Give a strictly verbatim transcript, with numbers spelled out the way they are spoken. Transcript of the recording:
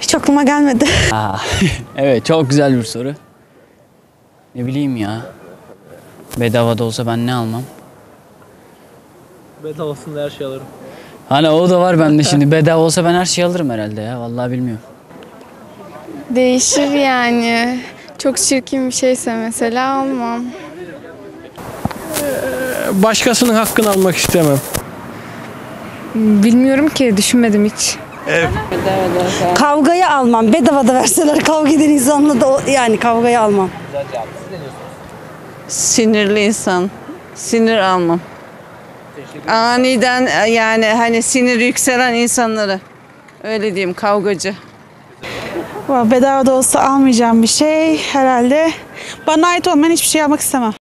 Hiç aklıma gelmedi. Aa, evet, çok güzel bir soru. Ne bileyim ya. Bedava da olsa ben ne almam? Bedavasında her şey alırım. Hani o da var bende şimdi. Bedava olsa ben her şeyi alırım herhalde ya. Vallahi bilmiyorum. Değişir yani. Çok çirkin bir şeyse mesela almam. Başkasının hakkını almak istemem. Bilmiyorum ki, düşünmedim hiç. Kavgayı almam. Bedava da verseler kavga eden insanla da o- yani kavgayı almam. Sinirli insan. Sinir almam. Aniden yani hani sinir yükselen insanları. Öyle diyeyim, kavgacı. Bedava da olsa almayacağım bir şey herhalde. Bana ait olmayan hiçbir şey almak istemem.